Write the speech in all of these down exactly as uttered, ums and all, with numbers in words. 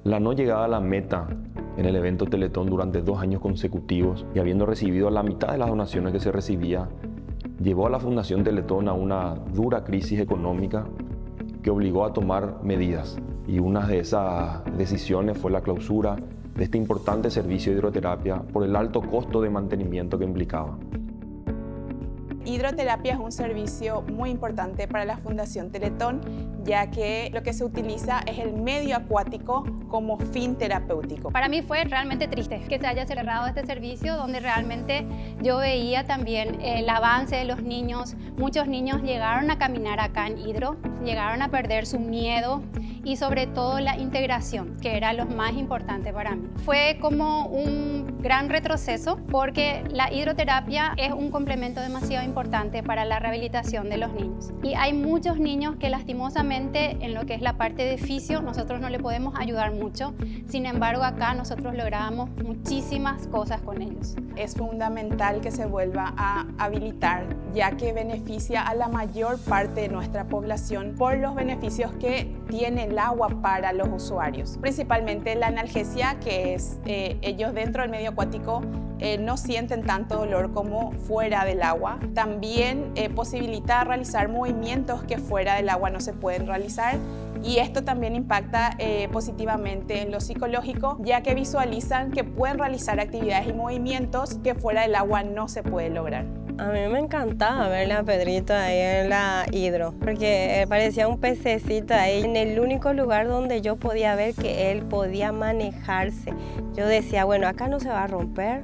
La no llegada a la meta en el evento Teletón durante dos años consecutivos y habiendo recibido la mitad de las donaciones que se recibía, llevó a la Fundación Teletón a una dura crisis económica que obligó a tomar medidas. Y una de esas decisiones fue la clausura de este importante servicio de hidroterapia por el alto costo de mantenimiento que implicaba. Hidroterapia es un servicio muy importante para la Fundación Teletón, ya que lo que se utiliza es el medio acuático como fin terapéutico. Para mí fue realmente triste que se haya cerrado este servicio, donde realmente yo veía también el avance de los niños. Muchos niños llegaron a caminar acá en Hidro, llegaron a perder su miedo y sobre todo la integración, que era lo más importante para mí. Fue como un gran retroceso porque la hidroterapia es un complemento demasiado importante para la rehabilitación de los niños. Y hay muchos niños que lastimosamente en lo que es la parte de fisio nosotros no le podemos ayudar mucho. Sin embargo, acá nosotros lográbamos muchísimas cosas con ellos. Es fundamental que se vuelva a habilitar, ya que beneficia a la mayor parte de nuestra población por los beneficios que tiene el agua para los usuarios. Principalmente la analgesia, que es eh, ellos dentro del medio acuático eh, no sienten tanto dolor como fuera del agua. También eh, posibilita realizar movimientos que fuera del agua no se pueden realizar. Y esto también impacta eh, positivamente en lo psicológico, ya que visualizan que pueden realizar actividades y movimientos que fuera del agua no se puede lograr. A mí me encantaba ver a Pedrito ahí en la hidro, porque parecía un pececito ahí, en el único lugar donde yo podía ver que él podía manejarse. Yo decía, bueno, acá no se va a romper,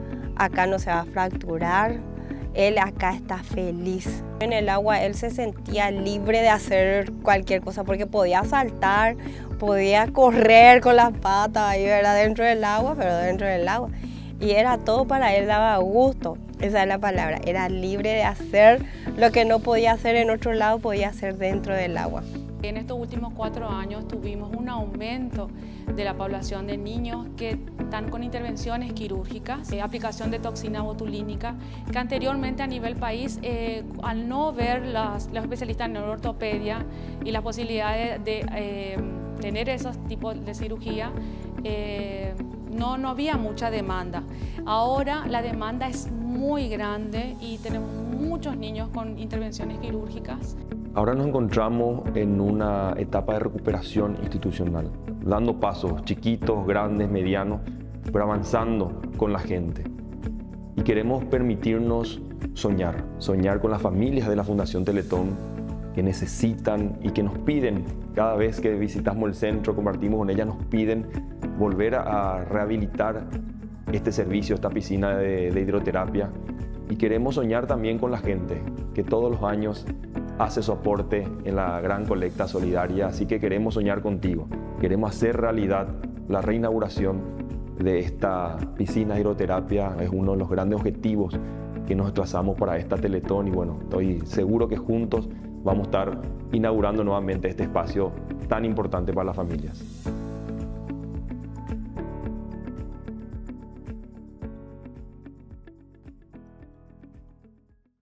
acá no se va a fracturar, él acá está feliz. En el agua él se sentía libre de hacer cualquier cosa, porque podía saltar, podía correr con las patas ahí, ¿verdad? Dentro del agua, pero dentro del agua. Y era todo para él, daba gusto, esa es la palabra, era libre de hacer lo que no podía hacer en otro lado, podía hacer dentro del agua. En estos últimos cuatro años tuvimos un aumento de la población de niños que están con intervenciones quirúrgicas, eh, aplicación de toxina botulínica, que anteriormente a nivel país, eh, al no ver las, los especialistas en neuroortopedia y las posibilidades de, de eh, tener esos tipos de cirugía, eh, No, no había mucha demanda. Ahora la demanda es muy grande y tenemos muchos niños con intervenciones quirúrgicas. Ahora nos encontramos en una etapa de recuperación institucional, dando pasos chiquitos, grandes, medianos, pero avanzando con la gente. Y queremos permitirnos soñar, soñar con las familias de la Fundación Teletón que necesitan y que nos piden, cada vez que visitamos el centro, compartimos con ellas, nos piden volver a rehabilitar este servicio, esta piscina de, de hidroterapia. Y queremos soñar también con la gente que todos los años hace su aporte en la gran colecta solidaria, así que queremos soñar contigo. Queremos hacer realidad la reinauguración de esta piscina de hidroterapia, es uno de los grandes objetivos que nos trazamos para esta Teletón y bueno, estoy seguro que juntos vamos a estar inaugurando nuevamente este espacio tan importante para las familias.